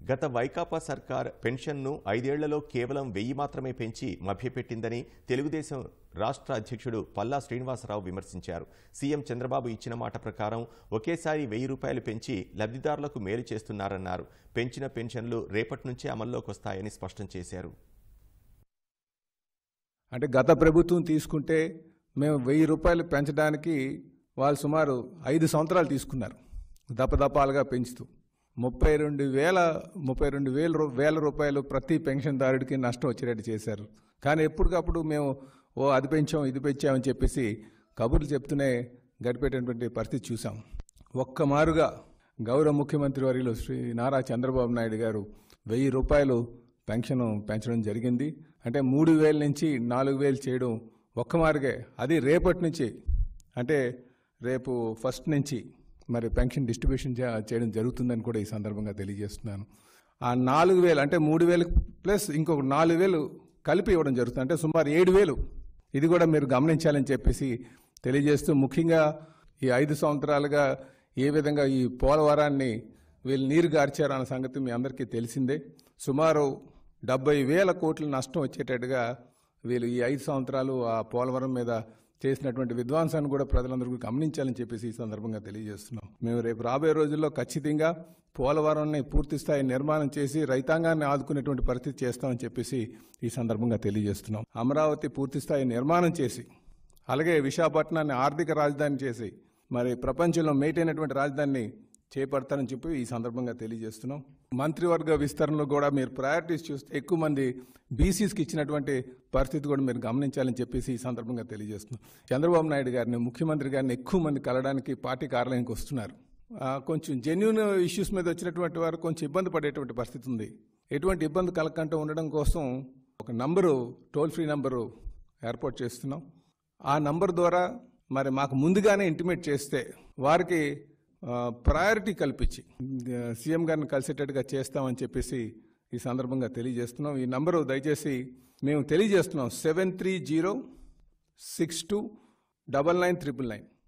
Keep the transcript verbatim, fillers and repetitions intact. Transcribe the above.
గత వైకాపా సర్కార్ పెన్షన్ను ఐదేళ్లలో కేవలం వెయ్యి మాత్రమే పెంచి మభ్యపెట్టిందని తెలుగుదేశం రాష్ట్ర అధ్యక్షుడు పల్లా శ్రీనివాసరావు విమర్శించారు. సీఎం చంద్రబాబు ఇచ్చిన మాట ప్రకారం ఒకేసారి వెయ్యి రూపాయలు పెంచి లబ్ధిదారులకు మేలు చేస్తున్నారన్నారు. పెంచిన పెన్షన్లు రేపటి నుంచే అమల్లోకి వస్తాయని స్పష్టం చేశారు. అంటే గత ప్రభుత్వం తీసుకుంటే మేము వెయ్యి రూపాయలు పెంచడానికి వాళ్ళు సుమారు ఐదు సంవత్సరాలు తీసుకున్నారు, దపదపాలుగా పెంచుతూ ముప్పై రెండు వేల ముప్పై రెండు వేల వేల రూపాయలు ప్రతి పెన్షన్దారుడికి నష్టం వచ్చేటట్టు చేశారు. కానీ ఎప్పటికప్పుడు మేము ఓ అది పెంచాం ఇది పెంచామని చెప్పేసి కబుర్లు చెప్తూనే గడిపేటటువంటి పరిస్థితి చూసాం. ఒక్క మారుగా గౌరవ ముఖ్యమంత్రి వర్యులు శ్రీ నారా చంద్రబాబు నాయుడు గారు వెయ్యి రూపాయలు పెన్షన్ పెంచడం జరిగింది. అంటే మూడు వేల నుంచి నాలుగు వేలు చేయడం ఒక్క మారుగే, అది రేపటి నుంచి అంటే రేపు ఫస్ట్ నుంచి మరి పెన్షన్ డిస్ట్రిబ్యూషన్ చేయడం జరుగుతుందని కూడా ఈ సందర్భంగా తెలియజేస్తున్నాను. ఆ నాలుగు వేలు అంటే మూడు వేలు ప్లస్ ఇంకొక నాలుగు వేలు కలిపి ఇవ్వడం జరుగుతుంది, అంటే సుమారు ఏడు వేలు. ఇది కూడా మీరు గమనించాలని చెప్పేసి తెలియజేస్తూ, ముఖ్యంగా ఈ ఐదు సంవత్సరాలుగా ఏ విధంగా ఈ పోలవరాన్ని వీళ్ళు నీరు గార్చారు అన్న సంగతి మీ అందరికీ తెలిసిందే. సుమారు డెబ్బై వేల కోట్ల నష్టం వచ్చేటట్టుగా వీళ్ళు ఈ ఐదు సంవత్సరాలు ఆ పోలవరం మీద చేసినటువంటి విధ్వంసాన్ని కూడా ప్రజలందరూ గమనించాలని చెప్పేసి ఈ సందర్భంగా తెలియజేస్తున్నాం. మేము రేపు రాబోయే రోజుల్లో ఖచ్చితంగా పోలవరాన్ని పూర్తి స్థాయి నిర్మాణం చేసి రైతాంగాన్ని ఆదుకునేటువంటి పరిస్థితి చేస్తామని చెప్పేసి ఈ సందర్భంగా తెలియజేస్తున్నాం. అమరావతి పూర్తి స్థాయి నిర్మాణం చేసి, అలాగే విశాఖపట్నాన్ని ఆర్థిక రాజధాని చేసి మరి ప్రపంచంలో మేటైనటువంటి రాజధానిని చేపడతారని చెప్పి ఈ సందర్భంగా తెలియజేస్తున్నాం. మంత్రివర్గ విస్తరణలో కూడా మీరు ప్రయారిటీస్ చూస్తే ఎక్కువ మంది బీసీస్కి ఇచ్చినటువంటి పరిస్థితి కూడా మీరు గమనించాలని చెప్పేసి ఈ సందర్భంగా తెలియజేస్తున్నాం. చంద్రబాబు నాయుడు గారిని, ముఖ్యమంత్రి గారిని ఎక్కువ మంది కలవడానికి పార్టీ కార్యాలయానికి వస్తున్నారు. కొంచెం జెన్యూన్ ఇష్యూస్ మీద వచ్చినటువంటి వారు కొంచెం ఇబ్బంది పడేటువంటి పరిస్థితి ఉంది. ఎటువంటి ఇబ్బంది కలగకుండా ఉండడం కోసం ఒక నంబరు, టోల్ ఫ్రీ నంబరు ఏర్పాటు చేస్తున్నాం. ఆ నంబర్ ద్వారా మరి మాకు ముందుగానే ఇంటిమేట్ చేస్తే వారికి ప్రయారిటీ కల్పించి సీఎం గారిని కలిసేటట్టుగా చేస్తామని చెప్పేసి ఈ సందర్భంగా తెలియజేస్తున్నాం. ఈ నంబరు దయచేసి మేము తెలియజేస్తున్నాం, seven three zero six two double nine triple nine